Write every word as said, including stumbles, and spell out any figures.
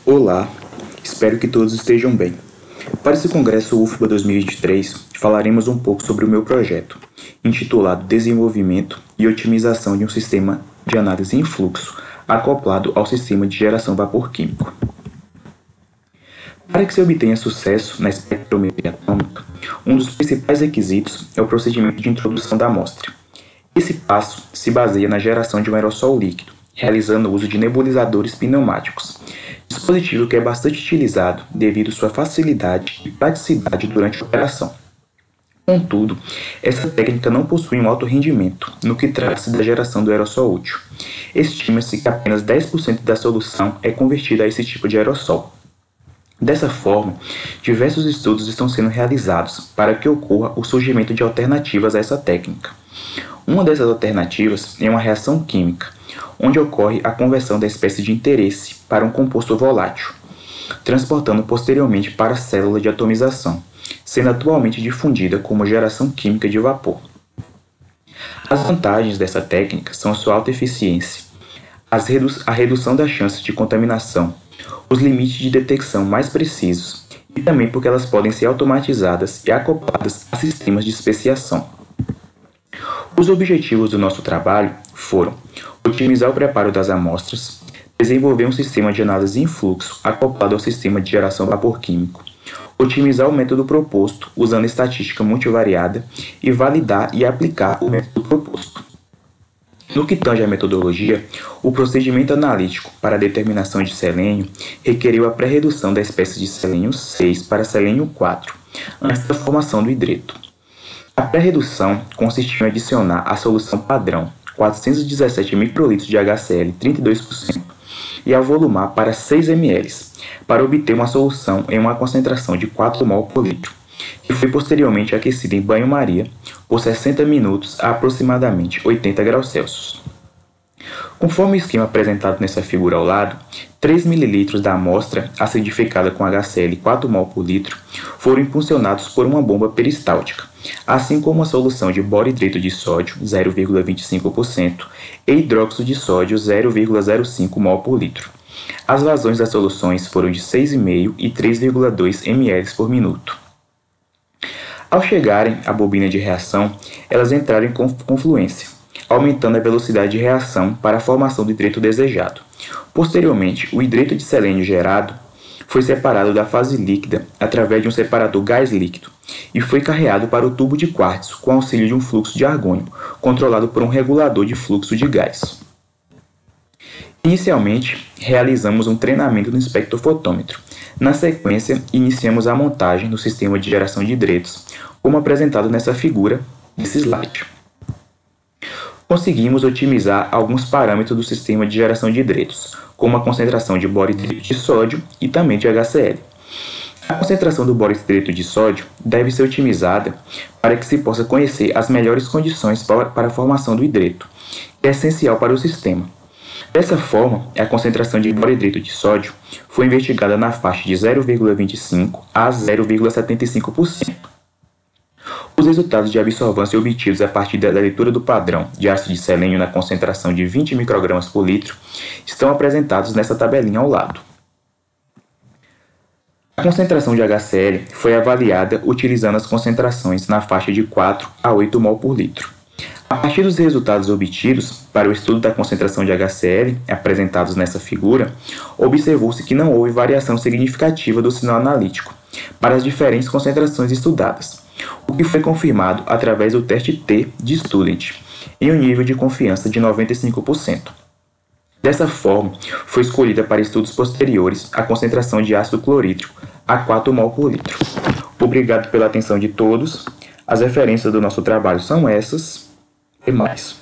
Olá, espero que todos estejam bem. Para esse Congresso U F B A dois mil e vinte e três, falaremos um pouco sobre o meu projeto, intitulado Desenvolvimento e Otimização de um Sistema de Análise em Fluxo acoplado ao Sistema de Geração Vapor Químico. Para que se obtenha sucesso na espectrometria atômica, um dos principais requisitos é o procedimento de introdução da amostra. Esse passo se baseia na geração de um aerossol líquido, realizando o uso de nebulizadores pneumáticos, dispositivo que é bastante utilizado devido à sua facilidade e praticidade durante a operação. Contudo, essa técnica não possui um alto rendimento no que trata-se da geração do aerossol útil. Estima-se que apenas dez por cento da solução é convertida a esse tipo de aerossol. Dessa forma, diversos estudos estão sendo realizados para que ocorra o surgimento de alternativas a essa técnica. Uma dessas alternativas é uma reação química, onde ocorre a conversão da espécie de interesse para um composto volátil, transportando posteriormente para a célula de atomização, sendo atualmente difundida como geração química de vapor. As vantagens dessa técnica são sua alta eficiência, as redu a redução das chances de contaminação, os limites de detecção mais precisos e também porque elas podem ser automatizadas e acopladas a sistemas de especiação. Os objetivos do nosso trabalho foram otimizar o preparo das amostras, desenvolver um sistema de análise em fluxo acoplado ao sistema de geração vapor químico, otimizar o método proposto usando estatística multivariada e validar e aplicar o método proposto. No que tange à metodologia, o procedimento analítico para a determinação de selênio requeriu a pré-redução da espécie de selênio seis para selênio quatro, antes da formação do hidreto. A pré-redução consistiu em adicionar a solução padrão quatrocentos e dezessete microlitros de H C l trinta e dois por cento e avolumar para seis mililitros, para obter uma solução em uma concentração de quatro mol por litro, que foi posteriormente aquecida em banho-maria por sessenta minutos a aproximadamente oitenta graus Celsius. Conforme o esquema apresentado nessa figura ao lado, três mililitros da amostra acidificada com H C l quatro mol por litro foram impulsionados por uma bomba peristáltica, assim como a solução de boro-hidreto de sódio zero vírgula vinte e cinco por cento e hidróxido de sódio zero vírgula zero cinco mol por litro. As vazões das soluções foram de seis vírgula cinco e três vírgula dois mililitros por minuto. Ao chegarem à bobina de reação, elas entraram em confluência, aumentando a velocidade de reação para a formação do hidreto desejado. Posteriormente, o hidreto de selênio gerado foi separado da fase líquida através de um separador gás líquido e foi carreado para o tubo de quartzo com auxílio de um fluxo de argônio, controlado por um regulador de fluxo de gás. Inicialmente, realizamos um treinamento no espectrofotômetro. Na sequência, iniciamos a montagem do sistema de geração de hidretos, como apresentado nessa figura desse slide. Conseguimos otimizar alguns parâmetros do sistema de geração de hidretos, como a concentração de boro-hidreto de sódio e também de H C l. A concentração do boro-hidreto de sódio deve ser otimizada para que se possa conhecer as melhores condições para a formação do hidreto, que é essencial para o sistema. Dessa forma, a concentração de boro-hidreto de sódio foi investigada na faixa de zero vírgula vinte e cinco a zero vírgula setenta e cinco por cento. Os resultados de absorvância obtidos a partir da leitura do padrão de ácido de selênio na concentração de vinte microgramas por litro estão apresentados nessa tabelinha ao lado. A concentração de H C l foi avaliada utilizando as concentrações na faixa de quatro a oito mol por litro. A partir dos resultados obtidos para o estudo da concentração de H C l apresentados nessa figura, observou-se que não houve variação significativa do sinal analítico para as diferentes concentrações estudadas, o que foi confirmado através do teste T de Student, em um nível de confiança de noventa e cinco por cento. Dessa forma, foi escolhida para estudos posteriores a concentração de ácido clorídrico a quatro mol por litro. Obrigado pela atenção de todos. As referências do nosso trabalho são essas e mais.